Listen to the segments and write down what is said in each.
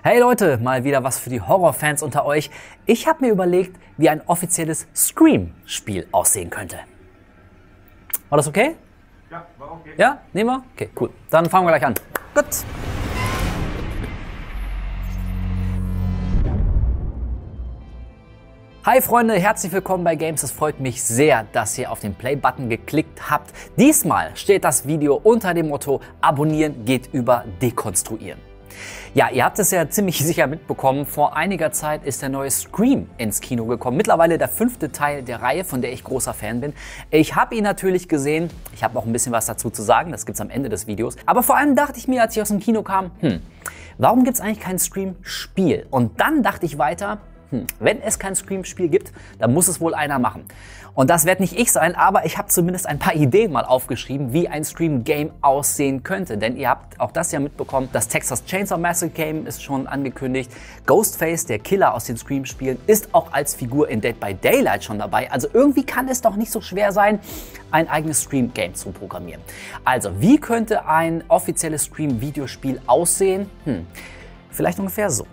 Hey Leute, mal wieder was für die Horrorfans unter euch. Ich habe mir überlegt, wie ein offizielles Scream-Spiel aussehen könnte. War das okay? Ja, war okay. Ja, nehmen wir? Okay, cool. Dann fangen wir gleich an. Gut. Hi Freunde, herzlich willkommen bei Games. Es freut mich sehr, dass ihr auf den Play-Button geklickt habt. Diesmal steht das Video unter dem Motto: Abonnieren geht über Dekonstruieren. Ja, ihr habt es ja ziemlich sicher mitbekommen, vor einiger Zeit ist der neue Scream ins Kino gekommen. Mittlerweile der 5. Teil der Reihe, von der ich großer Fan bin. Ich habe ihn natürlich gesehen, ich habe auch ein bisschen was dazu zu sagen, das gibt's am Ende des Videos. Aber vor allem dachte ich mir, als ich aus dem Kino kam, warum gibt's eigentlich kein Scream-Spiel? Und dann dachte ich weiter, wenn es kein Scream-Spiel gibt, dann muss es wohl einer machen. Und das wird nicht ich sein, aber ich habe zumindest ein paar Ideen mal aufgeschrieben, wie ein Scream-Game aussehen könnte. Denn ihr habt auch das ja mitbekommen, das Texas Chainsaw Massacre Game ist schon angekündigt. Ghostface, der Killer aus den Scream-Spielen, ist auch als Figur in Dead by Daylight schon dabei. Also irgendwie kann es doch nicht so schwer sein, ein eigenes Scream-Game zu programmieren. Also, wie könnte ein offizielles Scream-Videospiel aussehen? Vielleicht ungefähr so.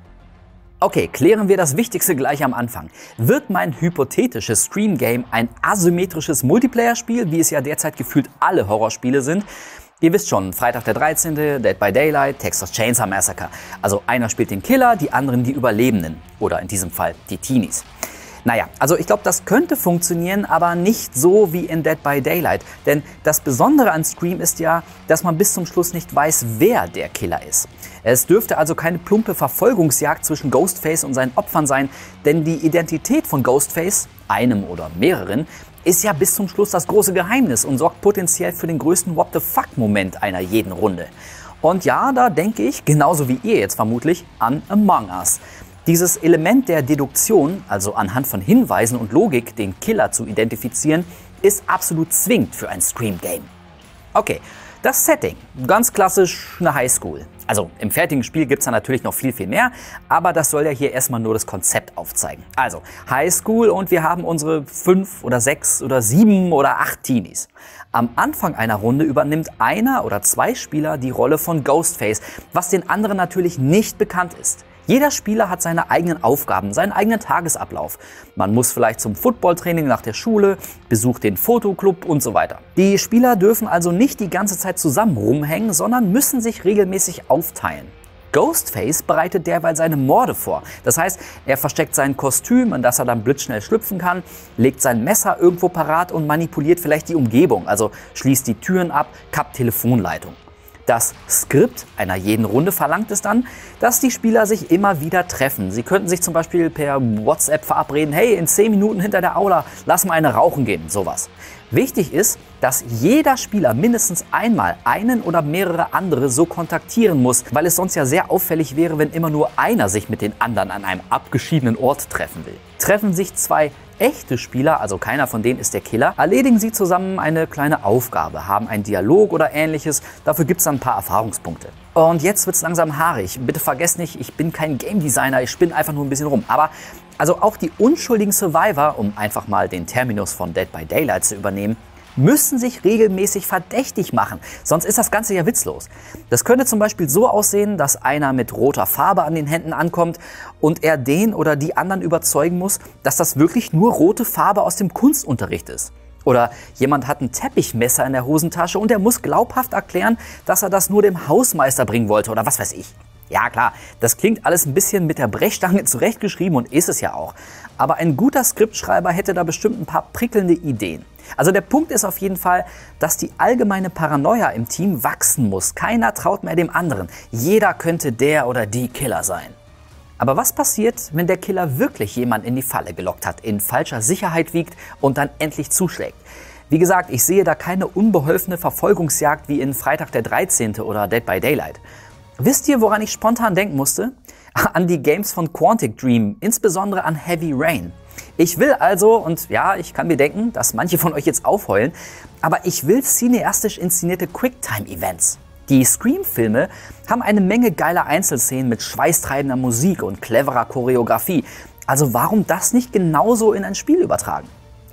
Okay, klären wir das Wichtigste gleich am Anfang. Wird mein hypothetisches Scream-Game ein asymmetrisches Multiplayer-Spiel, wie es ja derzeit gefühlt alle Horrorspiele sind? Ihr wisst schon, Freitag der 13., Dead by Daylight, Texas Chainsaw Massacre. Also einer spielt den Killer, die anderen die Überlebenden. Oder in diesem Fall die Teenies. Naja, also ich glaube, das könnte funktionieren, aber nicht so wie in Dead by Daylight. Denn das Besondere an Scream ist ja, dass man bis zum Schluss nicht weiß, wer der Killer ist. Es dürfte also keine plumpe Verfolgungsjagd zwischen Ghostface und seinen Opfern sein, denn die Identität von Ghostface, einem oder mehreren, ist ja bis zum Schluss das große Geheimnis und sorgt potenziell für den größten What-the-fuck-Moment einer jeden Runde. Und ja, da denke ich, genauso wie ihr jetzt vermutlich, an Among Us. Dieses Element der Deduktion, also anhand von Hinweisen und Logik den Killer zu identifizieren, ist absolut zwingend für ein Scream-Game. Okay, das Setting, ganz klassisch eine Highschool. Also im fertigen Spiel gibt es da natürlich noch viel mehr, aber das soll ja hier erstmal nur das Konzept aufzeigen. Also Highschool und wir haben unsere 5 oder 6 oder 7 oder 8 Teenies. Am Anfang einer Runde übernimmt einer oder zwei Spieler die Rolle von Ghostface, was den anderen natürlich nicht bekannt ist. Jeder Spieler hat seine eigenen Aufgaben, seinen eigenen Tagesablauf. Man muss vielleicht zum Footballtraining nach der Schule, besucht den Fotoclub und so weiter. Die Spieler dürfen also nicht die ganze Zeit zusammen rumhängen, sondern müssen sich regelmäßig aufteilen. Ghostface bereitet derweil seine Morde vor. Das heißt, er versteckt sein Kostüm, in das er dann blitzschnell schlüpfen kann, legt sein Messer irgendwo parat und manipuliert vielleicht die Umgebung, also schließt die Türen ab, kappt Telefonleitung. Das Skript einer jeden Runde verlangt es dann, dass die Spieler sich immer wieder treffen. Sie könnten sich zum Beispiel per WhatsApp verabreden, hey, in 10 Minuten hinter der Aula, lass mal eine rauchen gehen, sowas. Wichtig ist, dass jeder Spieler mindestens einmal einen oder mehrere andere so kontaktieren muss, weil es sonst ja sehr auffällig wäre, wenn immer nur einer sich mit den anderen an einem abgeschiedenen Ort treffen will. Treffen sich zwei echte Spieler, also keiner von denen ist der Killer, erledigen sie zusammen eine kleine Aufgabe, haben einen Dialog oder ähnliches, dafür gibt es dann ein paar Erfahrungspunkte. Und jetzt wird es langsam haarig. Bitte vergesst nicht, ich bin kein Game Designer, ich spinne einfach nur ein bisschen rum. Aber also auch die unschuldigen Survivor, um einfach mal den Terminus von Dead by Daylight zu übernehmen, müssen sich regelmäßig verdächtig machen, sonst ist das Ganze ja witzlos. Das könnte zum Beispiel so aussehen, dass einer mit roter Farbe an den Händen ankommt und er den oder die anderen überzeugen muss, dass das wirklich nur rote Farbe aus dem Kunstunterricht ist. Oder jemand hat ein Teppichmesser in der Hosentasche und er muss glaubhaft erklären, dass er das nur dem Hausmeister bringen wollte oder was weiß ich. Ja klar, das klingt alles ein bisschen mit der Brechstange zurechtgeschrieben und ist es ja auch. Aber ein guter Skriptschreiber hätte da bestimmt ein paar prickelnde Ideen. Also der Punkt ist auf jeden Fall, dass die allgemeine Paranoia im Team wachsen muss. Keiner traut mehr dem anderen. Jeder könnte der oder die Killer sein. Aber was passiert, wenn der Killer wirklich jemanden in die Falle gelockt hat, in falscher Sicherheit wiegt und dann endlich zuschlägt? Wie gesagt, ich sehe da keine unbeholfene Verfolgungsjagd wie in Freitag der 13. oder Dead by Daylight. Wisst ihr, woran ich spontan denken musste? An die Games von Quantic Dream, insbesondere an Heavy Rain. Ich will also, und ja, ich kann mir denken, dass manche von euch jetzt aufheulen, aber ich will cineastisch inszenierte Quicktime-Events. Die Scream-Filme haben eine Menge geiler Einzelszenen mit schweißtreibender Musik und cleverer Choreografie. Also warum das nicht genauso in ein Spiel übertragen?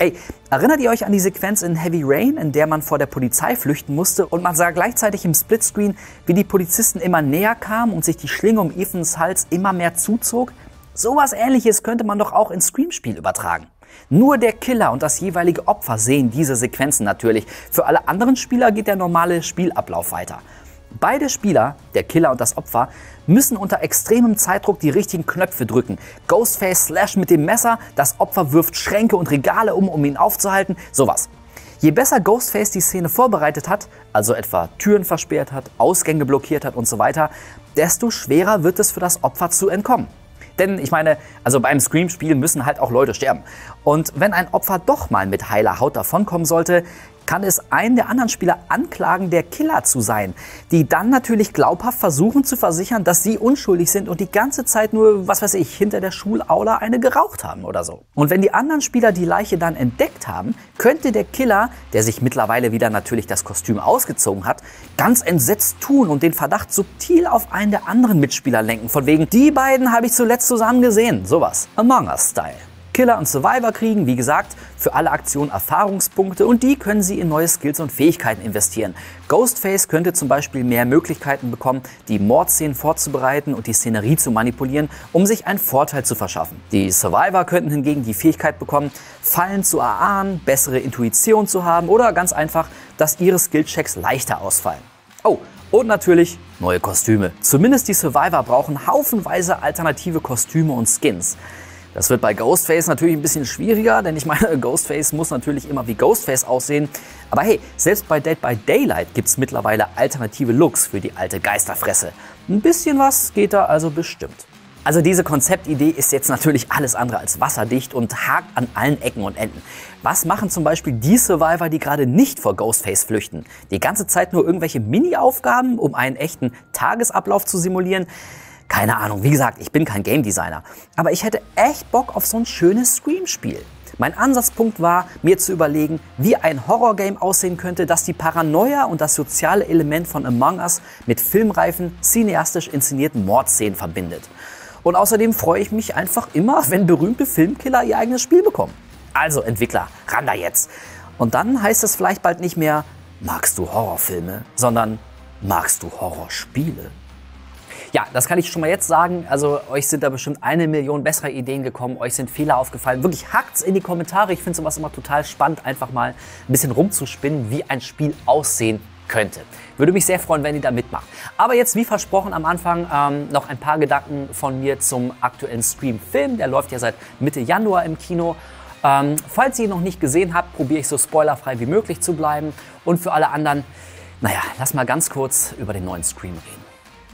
Ey, erinnert ihr euch an die Sequenz in Heavy Rain, in der man vor der Polizei flüchten musste und man sah gleichzeitig im Splitscreen, wie die Polizisten immer näher kamen und sich die Schlinge um Ethans Hals immer mehr zuzog? Sowas Ähnliches könnte man doch auch ins Scream-Spiel übertragen. Nur der Killer und das jeweilige Opfer sehen diese Sequenzen natürlich. Für alle anderen Spieler geht der normale Spielablauf weiter. Beide Spieler, der Killer und das Opfer, müssen unter extremem Zeitdruck die richtigen Knöpfe drücken. Ghostface slasht mit dem Messer, das Opfer wirft Schränke und Regale um ihn aufzuhalten, sowas. Je besser Ghostface die Szene vorbereitet hat, also etwa Türen versperrt hat, Ausgänge blockiert hat und so weiter, desto schwerer wird es für das Opfer zu entkommen. Denn ich meine, also beim Scream-Spiel müssen halt auch Leute sterben. Und wenn ein Opfer doch mal mit heiler Haut davonkommen sollte, kann es einen der anderen Spieler anklagen, der Killer zu sein, die dann natürlich glaubhaft versuchen zu versichern, dass sie unschuldig sind und die ganze Zeit nur, was weiß ich, hinter der Schulaula eine geraucht haben oder so. Und wenn die anderen Spieler die Leiche dann entdeckt haben, könnte der Killer, der sich mittlerweile wieder natürlich das Kostüm ausgezogen hat, ganz entsetzt tun und den Verdacht subtil auf einen der anderen Mitspieler lenken, von wegen, die beiden habe ich zuletzt zusammen gesehen, sowas. Among Us-Style. Killer und Survivor kriegen, wie gesagt, für alle Aktionen Erfahrungspunkte und die können sie in neue Skills und Fähigkeiten investieren. Ghostface könnte zum Beispiel mehr Möglichkeiten bekommen, die Mordszenen vorzubereiten und die Szenerie zu manipulieren, um sich einen Vorteil zu verschaffen. Die Survivor könnten hingegen die Fähigkeit bekommen, Fallen zu erahnen, bessere Intuition zu haben oder ganz einfach, dass ihre Skillchecks leichter ausfallen. Oh, und natürlich neue Kostüme. Zumindest die Survivor brauchen haufenweise alternative Kostüme und Skins. Das wird bei Ghostface natürlich ein bisschen schwieriger, denn ich meine, Ghostface muss natürlich immer wie Ghostface aussehen. Aber hey, selbst bei Dead by Daylight gibt es mittlerweile alternative Looks für die alte Geisterfresse. Ein bisschen was geht da also bestimmt. Also diese Konzeptidee ist jetzt natürlich alles andere als wasserdicht und hakt an allen Ecken und Enden. Was machen zum Beispiel die Survivor, die gerade nicht vor Ghostface flüchten? Die ganze Zeit nur irgendwelche Mini-Aufgaben, um einen echten Tagesablauf zu simulieren? Keine Ahnung, wie gesagt, ich bin kein Game Designer, aber ich hätte echt Bock auf so ein schönes Scream-Spiel. Mein Ansatzpunkt war, mir zu überlegen, wie ein Horror-Game aussehen könnte, das die Paranoia und das soziale Element von Among Us mit filmreifen, cineastisch inszenierten Mordszenen verbindet. Und außerdem freue ich mich einfach immer, wenn berühmte Filmkiller ihr eigenes Spiel bekommen. Also Entwickler, ran da jetzt! Und dann heißt es vielleicht bald nicht mehr, magst du Horrorfilme, sondern magst du Horrorspiele? Ja, das kann ich schon mal jetzt sagen. Also euch sind da bestimmt 1 Million bessere Ideen gekommen. Euch sind Fehler aufgefallen. Wirklich hackt's in die Kommentare. Ich finde sowas immer total spannend, einfach mal ein bisschen rumzuspinnen, wie ein Spiel aussehen könnte. Würde mich sehr freuen, wenn ihr da mitmacht. Aber jetzt, wie versprochen am Anfang, noch ein paar Gedanken von mir zum aktuellen Scream-Film. Der läuft ja seit Mitte Januar im Kino. Falls ihr ihn noch nicht gesehen habt, probiere ich so spoilerfrei wie möglich zu bleiben. Und für alle anderen, naja, lass mal ganz kurz über den neuen Scream reden.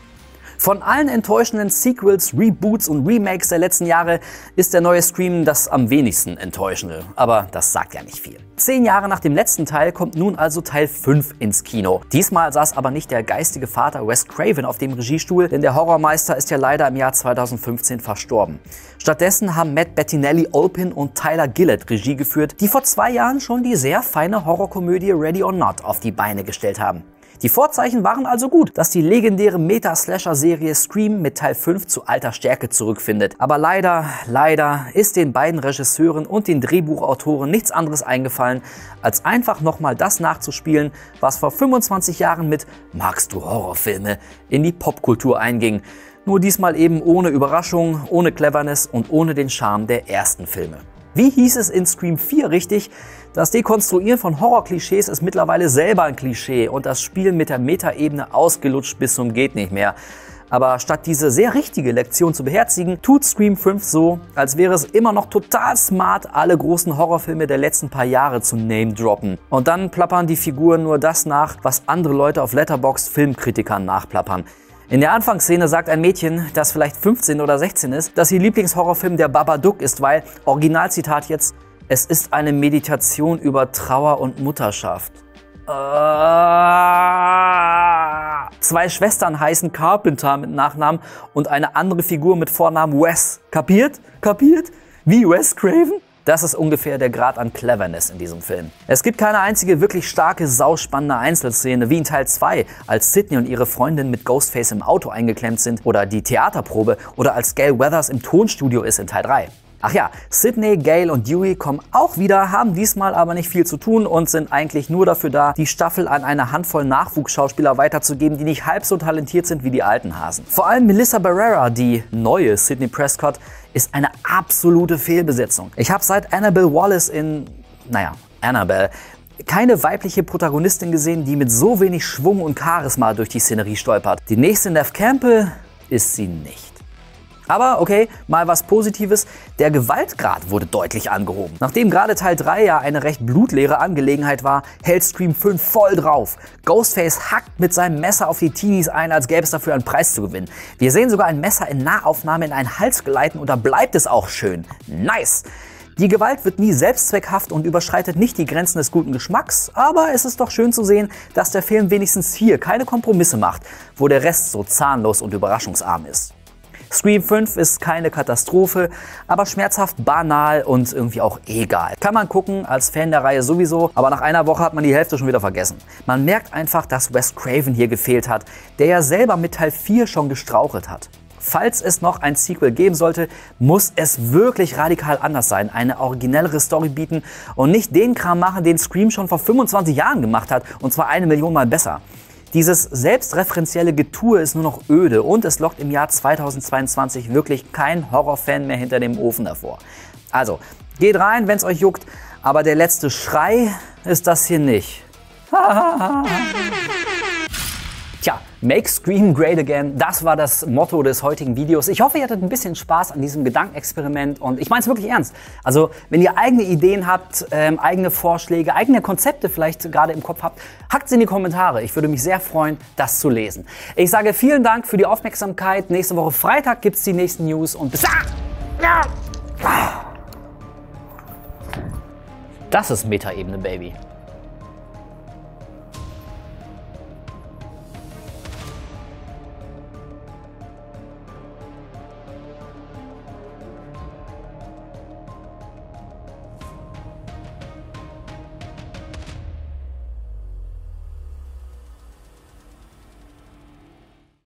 Von allen enttäuschenden Sequels, Reboots und Remakes der letzten Jahre ist der neue Scream das am wenigsten enttäuschende. Aber das sagt ja nicht viel. 10 Jahre nach dem letzten Teil kommt nun also Teil 5 ins Kino. Diesmal saß aber nicht der geistige Vater Wes Craven auf dem Regiestuhl, denn der Horrormeister ist ja leider im Jahr 2015 verstorben. Stattdessen haben Matt Bettinelli-Olpin und Tyler Gillett Regie geführt, die vor 2 Jahren schon die sehr feine Horrorkomödie Ready or Not auf die Beine gestellt haben. Die Vorzeichen waren also gut, dass die legendäre Meta-Slasher-Serie Scream mit Teil 5 zu alter Stärke zurückfindet. Aber leider ist den beiden Regisseuren und den Drehbuchautoren nichts anderes eingefallen, als einfach nochmal das nachzuspielen, was vor 25 Jahren mit "Magst du Horrorfilme?" in die Popkultur einging. Nur diesmal eben ohne Überraschung, ohne Cleverness und ohne den Charme der ersten Filme. Wie hieß es in Scream 4 richtig? Das Dekonstruieren von Horror-Klischees ist mittlerweile selber ein Klischee und das Spiel mit der Meta-Ebene ausgelutscht bis zum geht nicht mehr. Aber statt diese sehr richtige Lektion zu beherzigen, tut Scream 5 so, als wäre es immer noch total smart, alle großen Horrorfilme der letzten paar Jahre zu name-droppen. Und dann plappern die Figuren nur das nach, was andere Leute auf Letterboxd Filmkritikern nachplappern. In der Anfangsszene sagt ein Mädchen, das vielleicht 15 oder 16 ist, dass ihr Lieblingshorrorfilm der Babadook ist, weil, Originalzitat jetzt, es ist eine Meditation über Trauer und Mutterschaft. 2 Schwestern heißen Carpenter mit Nachnamen und eine andere Figur mit Vornamen Wes. Kapiert? Kapiert? Wie Wes Craven? Das ist ungefähr der Grad an Cleverness in diesem Film. Es gibt keine einzige wirklich starke, sauspannende Einzelszene, wie in Teil 2, als Sidney und ihre Freundin mit Ghostface im Auto eingeklemmt sind, oder die Theaterprobe, oder als Gale Weathers im Tonstudio ist in Teil 3. Ach ja, Sydney, Gale und Dewey kommen auch wieder, haben diesmal aber nicht viel zu tun und sind eigentlich nur dafür da, die Staffel an eine Handvoll Nachwuchsschauspieler weiterzugeben, die nicht halb so talentiert sind wie die alten Hasen. Vor allem Melissa Barrera, die neue Sydney Prescott, ist eine absolute Fehlbesetzung. Ich habe seit Annabelle Wallis in, Annabelle, keine weibliche Protagonistin gesehen, die mit so wenig Schwung und Charisma durch die Szenerie stolpert. Die nächste Neve Campbell ist sie nicht. Aber okay, mal was Positives, der Gewaltgrad wurde deutlich angehoben. Nachdem gerade Teil 3 ja eine recht blutleere Angelegenheit war, hält Scream 5 voll drauf. Ghostface hackt mit seinem Messer auf die Teenies ein, als gäbe es dafür einen Preis zu gewinnen. Wir sehen sogar ein Messer in Nahaufnahme in einen Hals gleiten und da bleibt es auch schön. Nice! Die Gewalt wird nie selbstzweckhaft und überschreitet nicht die Grenzen des guten Geschmacks, aber es ist doch schön zu sehen, dass der Film wenigstens hier keine Kompromisse macht, wo der Rest so zahnlos und überraschungsarm ist. Scream 5 ist keine Katastrophe, aber schmerzhaft banal und irgendwie auch egal. Kann man gucken, als Fan der Reihe sowieso, aber nach einer Woche hat man die Hälfte schon wieder vergessen. Man merkt einfach, dass Wes Craven hier gefehlt hat, der ja selber mit Teil 4 schon gestrauchelt hat. Falls es noch ein Sequel geben sollte, muss es wirklich radikal anders sein, eine originellere Story bieten und nicht den Kram machen, den Scream schon vor 25 Jahren gemacht hat, und zwar 1 Million Mal besser. Dieses selbstreferenzielle Getue ist nur noch öde und es lockt im Jahr 2022 wirklich kein Horrorfan mehr hinter dem Ofen hervor. Also, geht rein, wenn es euch juckt, aber der letzte Schrei ist das hier nicht. Tja, Make Scream Great Again, das war das Motto des heutigen Videos. Ich hoffe, ihr hattet ein bisschen Spaß an diesem Gedankenexperiment und ich meine es wirklich ernst. Also, wenn ihr eigene Ideen habt, eigene Vorschläge, eigene Konzepte vielleicht gerade im Kopf habt, hackt sie in die Kommentare. Ich würde mich sehr freuen, das zu lesen. Ich sage vielen Dank für die Aufmerksamkeit. Nächste Woche Freitag gibt es die nächsten News und bis dann. Das ist Metaebene, Baby.